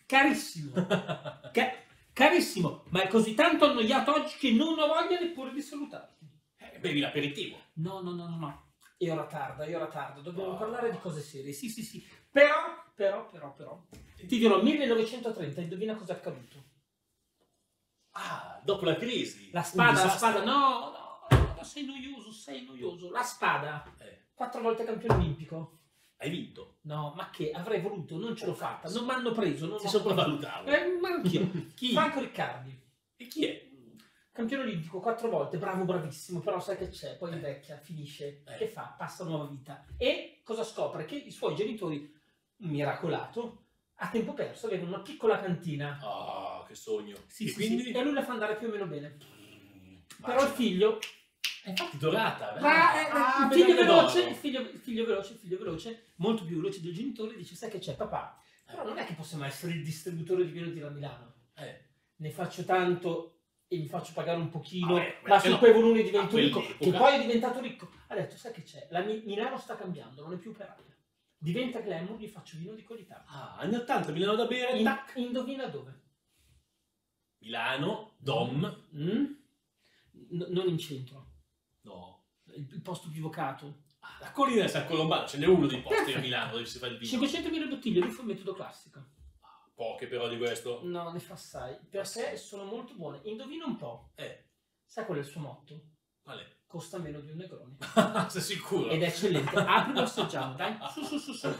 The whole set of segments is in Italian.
Carissimo. Carissimo, ma è così tanto annoiato oggi che non ho voglia neppure di salutarti. Bevi l'aperitivo. No. È ora tarda. Dobbiamo parlare di cose serie. Sì. Però. Ti dirò 1930, indovina cosa è accaduto. Ah, dopo la crisi. La spada, no, sei noioso. La spada, 4 volte campione olimpico. Hai vinto. No, ma che? Avrei voluto, non ce l'ho fatta, non mi hanno preso. Ti sopravvalutavo. Ma anch'io. Chi? Franco Riccardi. E chi è? Campione olimpico 4 volte, bravissimo, però sai che c'è, poi invecchia, finisce, che fa? Passa nuova vita. E cosa scopre? Che i suoi genitori, un miracolato, a tempo perso avevano una piccola cantina. Ah, che sogno. Sì, quindi? E lui la fa andare più o meno bene. Però il figlio... infatti dorata. il figlio veloce, molto più veloce del genitore, dice, sai che c'è papà? Però non è che possiamo essere il distributore di vino di Milano. Ne faccio tanto... e mi faccio pagare un pochino, ma su quei volumi divento ricco, che poi è diventato ricco. Ha detto, sai che c'è? Milano sta cambiando, non è più operaia. Diventa glamour, gli faccio vino di qualità. Ah, anni 80, Milano da bere, tac. Indovina dove? Milano, Dom. Non in centro. No. Il posto più vocato. La collina di San Colombano, ce n'è uno dei posti a Milano dove si fa il vino. 500.000 bottiglie, lui fa il metodo classico. Poche però di questo. No, ne fa assai. Perché sono molto buone. Indovina un po'. Sai qual è il suo motto? Qual è? Costa meno di un Negroni. Sei sicuro? Ed è eccellente. Aprilo assaggiamo, dai. Su.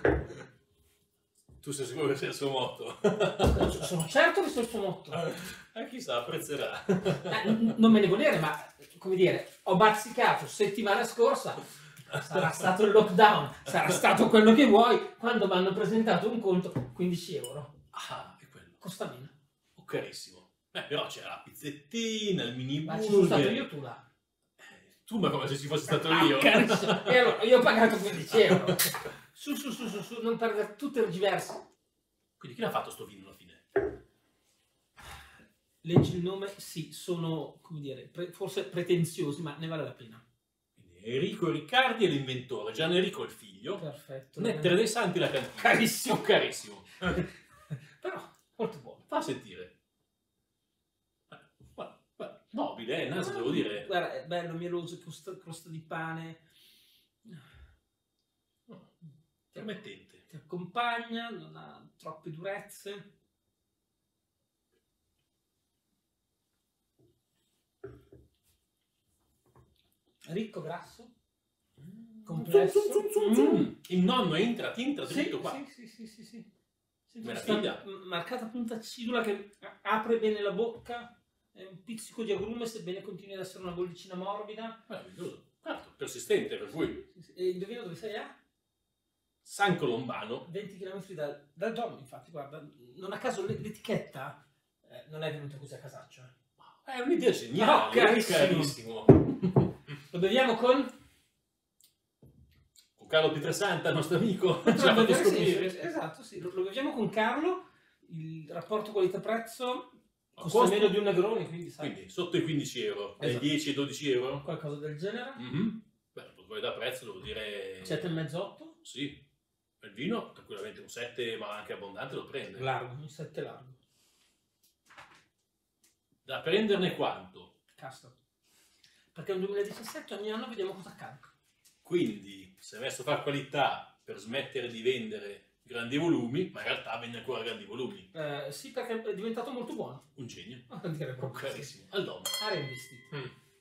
Tu sei sicuro che sia il suo motto? Sono certo che sia il suo motto. Chissà, apprezzerà. Non me ne volere, ma come dire, ho bazzicato settimana scorsa. Sarà stato il lockdown, sarà stato quello che vuoi. Quando mi hanno presentato un conto, 15 euro. Ah, è quello. Costa meno. Oh, carissimo. Però c'era la pizzettina, il mini Ma burger. ci sono stato io, tu là. Tu, ma come se ci fossi stato io. Carissimo. E allora, io ho pagato 15 euro. Su, non perdere tutte diverse. Quindi chi l'ha fatto sto vino alla fine? Leggi il nome, sì, sono, come dire, forse pretenziosi, ma ne vale la pena. Quindi Enrico Riccardi è l'inventore, Gian Enrico è il figlio. Perfetto. Nettere dei Santi la cantina. Carissimo. Però, molto buono. Fa sentire. Nobile, naso, devo dire. Guarda, è bello, mieloso, crosta di pane. Promettente. Ti accompagna, non ha troppe durezze. Ricco, grasso. Complesso. Il nonno entra dritto qua. Sì. Meraviglia. Marcata puntacidula che apre bene la bocca. È un pizzico di agrume, sebbene continui ad essere una bollicina morbida. Meraviglioso. Certo, persistente per cui. E indovina dove sei a? San Colombano. 20 km dal Dom, infatti, guarda, non a caso l'etichetta non è venuta così a casaccio. È un'idea geniale, carissimo. Lo beviamo con Carlo Pietrasanta, il nostro amico. Ce l'ha fatto scoprire. Esatto, sì. Lo beviamo con Carlo. Il rapporto qualità-prezzo costa meno di un Negroni, quindi sotto i 15 euro, dai esatto. 10 ai 12 euro. Qualcosa del genere. Beh, qualità prezzo devo dire 7,5-8. Sì. Il vino tranquillamente un 7, ma anche abbondante, lo prende. Largo, un 7 largo. Da prenderne quanto? Cazzo. Perché nel 2017 ogni anno vediamo cosa accade. Quindi, se messo a fare qualità per smettere di vendere grandi volumi, ma in realtà vende ancora grandi volumi. Sì, perché è diventato molto buono. Un genio. Non dire proprio. Carissimo. Al domo. Arrendisti.